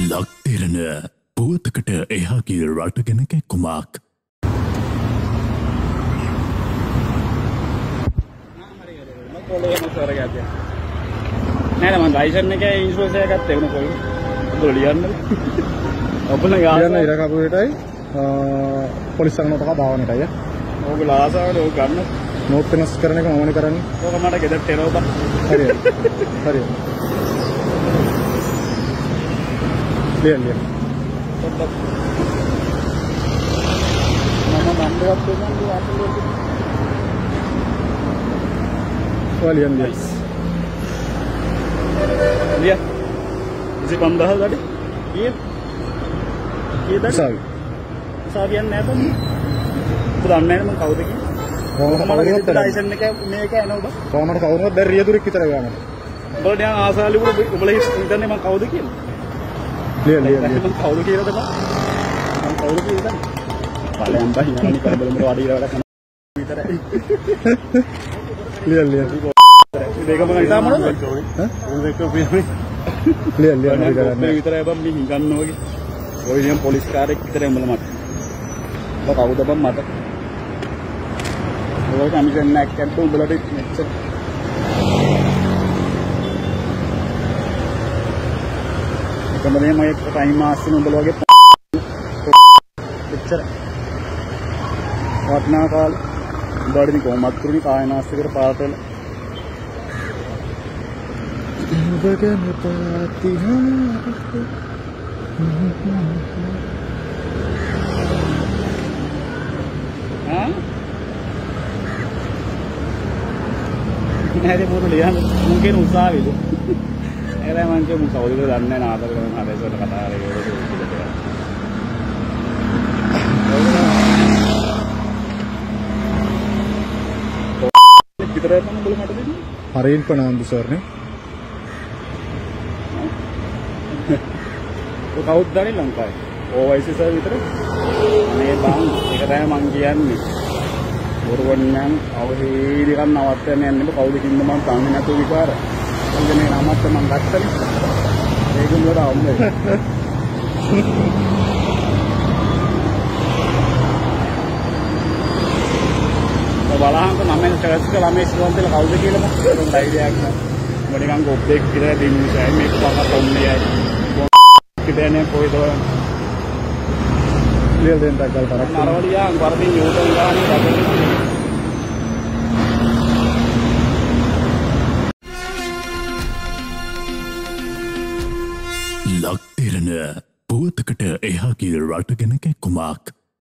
ලක් දෙරන පුවතකට එහාගේ රට ගැන කැක්කුමක්. නෑ මම ලයිසන් එකේ ඉන්ෂුරන්ස් එක ගත්තේ උන කොයි දොලියන්න ඔබන ගාන ඉර කපුවටයි පොලිස් සරණට දාවනටයි ඕගොල්ලෝ ආසාවට ඕක ගන්න නෝට් වෙනස් කරන එක මමනේ කරන්නේ ඕක මට ගෙදරට එනවා බං හරියට හරියට ලියන්න පොඩ්ඩක් මම නම්බරයක් දෙන්නම් අතලෙට ලියන්න ලිය 25000 ගඩේ කීයද උසාවි උසාවියක් නෑ බං ඔබ දන්නේ නැහැ මම කවුද කියන්නේ කොහොමද ලයිසන් එක මේක එනවා බං කොහොමද කවුරුත් දැන් රියදුරෙක් විතර ගානට ඔබලා දැන් ආසාලි ඔබලා හිතන්නේ මම කවුද කියලා ලිය මම කවුද කියලාද මම කවුද කියලාද බලයන් බහිනානි කරබලෙන් වඩීලා වැඩ කරන විතරයි ලිය මේක මම හිතා මොනවද ඈ මේක ලිය මේ විතරයි බම් මේ හිඟන්න වගේ ඔය නියම් පොලිස් කාර්යයක් විතරයි උඹලා මට ඔබ කවුද බම් මට ඔය කමිෂන් එකක් ගන්න උඹලට මෙච්චර කමනේ මම එක ටයිම් ආස්සින උඹලා වගේ මෙච්චර වටනා කාලේ උඹට කොහොමත් කරුණි කායනාස්තිකර පාට වෙලා බගන පාතිහාරක නෑනේ මොන ලියන්න මං කියන උසාවිද එලා මං කිය මං කවුද කියලා දන්නේ නැහැ ආදර කරන ආදේශවල කතා කරේ ඒක විතරයි මම බලමට දෙන්නේ හරින් පනාන්දු සර්නේ ඔය කවුද දන්නේ ලංකාවේ ඕවයිසි සර් විතර මේ බං ඒක තමයි මං කියන්නේ බොරුවන්නම් අවහේදී ගන්න නවත්තන්න යන්නේ කවුද කින්න මං තන්නේ නැතුව විකාර සංගනේ නමත් මං ගත්තනේ ඒකම වල අම්මේ බලහන්ක මම ට්‍රස් කළා මේ සිවන්තල කවුද කියලා මම ඩයිරියක් නෑ මම නිකන් ගොබ්බෙක් කියලා දෙන්නේ මේක පහක් ඔන්නේ කිදෙනේ කොයිද ලියල් දෙන්න ගල් තරක් නරවලියා වරදින් යෝතල් ගානේ ලක් දෙරන පුවතකට එහාගේ රට ගැන කැක්කුමක්.